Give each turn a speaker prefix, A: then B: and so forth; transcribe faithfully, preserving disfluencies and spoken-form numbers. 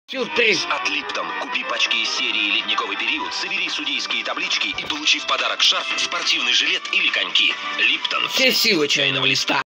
A: Сюрприз
B: от Липтон. Купи пачки из серии «Ледниковый период», собери судейские таблички и получи в подарок шарф, спортивный жилет или коньки. Липтон.
A: Все силы чайного листа.